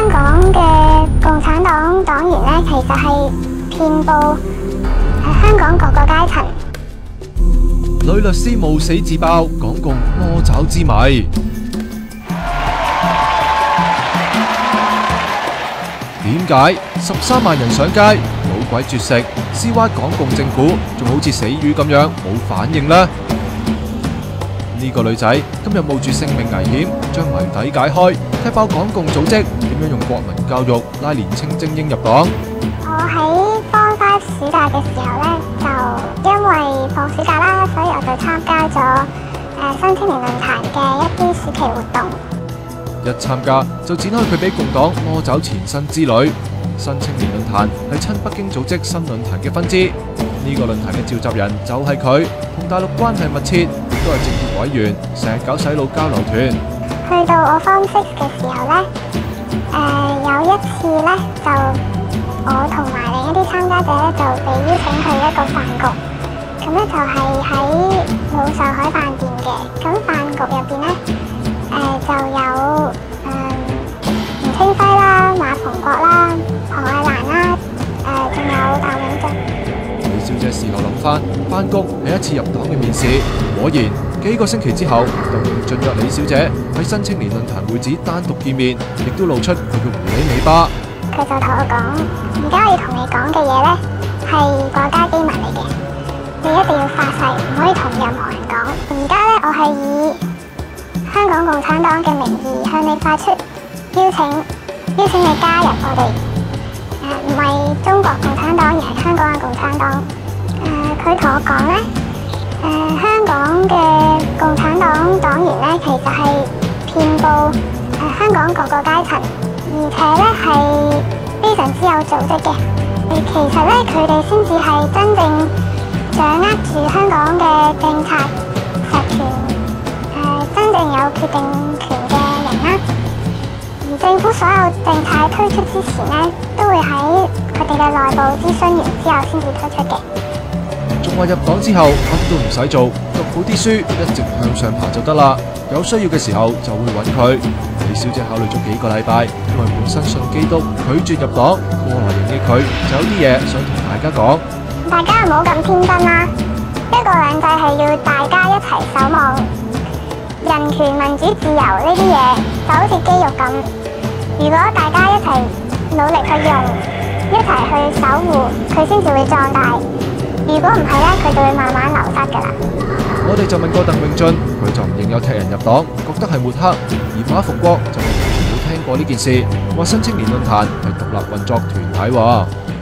香港嘅共產黨黨員咧，其實係遍佈香港各個階層。 女律師冒死自爆港共魔爪之謎。點解13萬人上街，老鬼絕食，撕歪港共政府，仲好似死魚咁樣冇反應呢？呢個女仔今日冒住性命危險，將謎底解開，踢爆港共組織點樣用國民教育拉年青精英入黨。 我喺Form 5暑假嘅時候呢，就因為放暑假啦，所以我就參加咗新青年論壇嘅一啲暑期活動。 一參加就展開佢俾共黨魔爪纏身之旅。新青年論壇係親北京組織新論壇嘅分支，呢個論壇嘅召集人就係佢，同大陸關係密切，亦都係政協委員，成日搞洗腦交流團。 去到我Form 6嘅時候呢，有一次呢，就我同埋另一啲參加者呢，就被邀請去一個飯局，咁呢就係喺老上海飯店嘅。咁飯局入邊呢，就有吳清輝啦、馬逢國啦、龐愛蘭啦，仲有鄧永俊。 李小姐事後諗翻，飯局係一次入黨嘅面試，果然幾個星期之後，鄧永俊約李小姐喺新青年論壇會址單獨見面，亦都露出佢嘅狐狸尾巴。 佢就同我講：而家我要同你講嘅嘢呢，係國家機密嚟嘅，你一定要發誓，唔可以同任何人講。而家呢，我係以香港共產黨嘅名義向你發出邀請你加入我哋。唔係中國共產黨，而係香港嘅共產黨。佢同我講呢，香港嘅共產黨黨員呢，其實係遍佈香港各個階層，而且呢係非常之有組織嘅。其實呢，佢哋先至係真正掌握住香港嘅政策實權，真正有決定權嘅人啦。而政府所有政策推出之前呢，都會喺佢哋嘅內部諮詢完之後先至推出嘅。 仲話入黨之後乜都唔使做，讀好啲書，一直向上爬就得啦。有需要嘅時候就會揾佢。李小姐考慮咗幾個禮拜，因為本身信基督，拒絕入黨。過來人嘅佢就有啲嘢想同大家講。 大家唔好咁天真啦，一國兩制係要大家一齊守望。人權、民主、自由呢啲嘢就好似肌肉咁，如果大家一齊努力去用，一齊去守護，佢先至會壯大。如果唔係咧，佢就會慢慢流失噶啦。 我哋就問過鄧永俊，佢就唔認有踢人入黨，覺得係抹黑。而馬逢國就係完全冇聽過呢件事，話新青年論壇係獨立運作團體喎。